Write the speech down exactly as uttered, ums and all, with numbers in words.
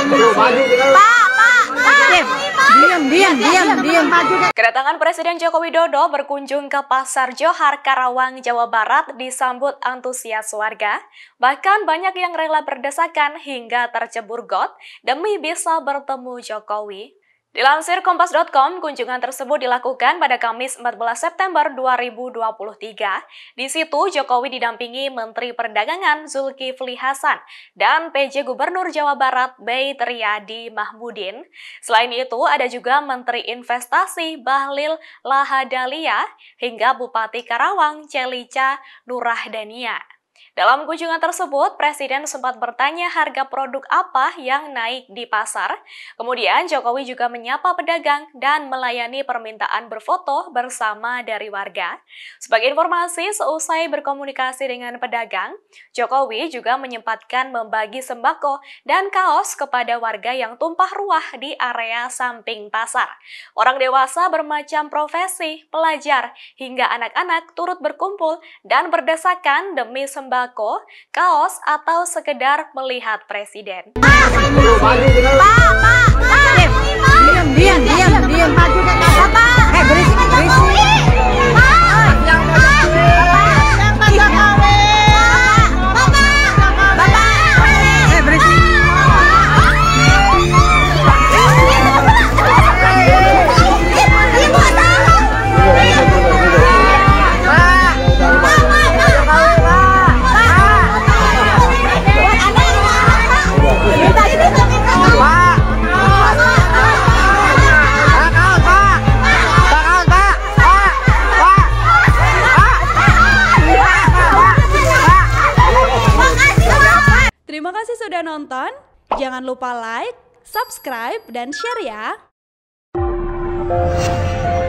Diam, diam, diam, diam. Kedatangan Presiden Joko Widodo berkunjung ke Pasar Johar, Karawang, Jawa Barat disambut antusias warga. Bahkan banyak yang rela berdesakan hingga tercebur got demi bisa bertemu Jokowi. Dilansir kompas titik com, kunjungan tersebut dilakukan pada Kamis empat belas September dua ribu dua puluh tiga. Di situ Jokowi didampingi Menteri Perdagangan Zulkifli Hasan dan P J Gubernur Jawa Barat Bey Triadi Mahmudin. Selain itu ada juga Menteri Investasi Bahlil Lahadalia hingga Bupati Karawang Celica Nurahdania. Dalam kunjungan tersebut, Presiden sempat bertanya harga produk apa yang naik di pasar. Kemudian Jokowi juga menyapa pedagang dan melayani permintaan berfoto bersama dari warga. Sebagai informasi, seusai berkomunikasi dengan pedagang, Jokowi juga menyempatkan membagi sembako dan kaos kepada warga yang tumpah ruah di area samping pasar. Orang dewasa bermacam profesi, pelajar, hingga anak-anak turut berkumpul dan berdesakan demi sembako, kaos, atau sekedar melihat Presiden. Pak, Pak, Pak, diam, diam, diam, diam. Bapak, eh berisik, berisik. Terima kasih sudah nonton, jangan lupa like, subscribe, dan share ya!